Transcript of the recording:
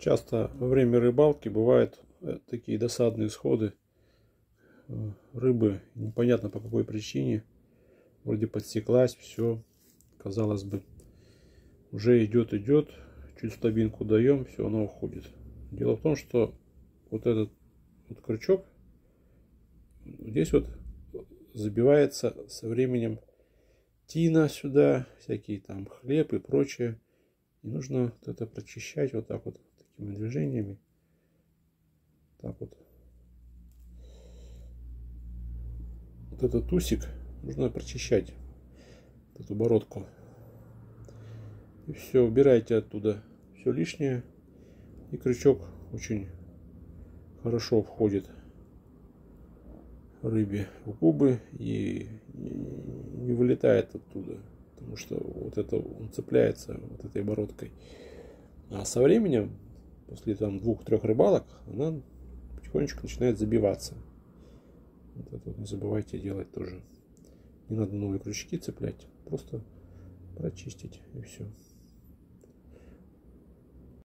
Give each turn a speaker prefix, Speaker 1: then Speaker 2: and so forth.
Speaker 1: Часто во время рыбалки бывают такие досадные сходы рыбы, непонятно по какой причине. Вроде подсеклась, все, казалось бы, уже идет, чуть слабинку даем, все, она уходит. Дело в том, что вот этот вот крючок здесь вот забивается со временем тина сюда, всякие там хлеб и прочее. И нужно вот это прочищать вот так вот, такими движениями. Так вот. Вот этот усик нужно прочищать, вот эту бородку. И все, убирайте оттуда все лишнее. И крючок очень хорошо входит рыбе в губы и не вылетает оттуда, потому что вот это он цепляется вот этой бородкой. А со временем, после там 2-3 рыбалок, она потихонечку начинает забиваться. Вот это вот не забывайте делать тоже. Не надо новые крючки цеплять, просто прочистить и все.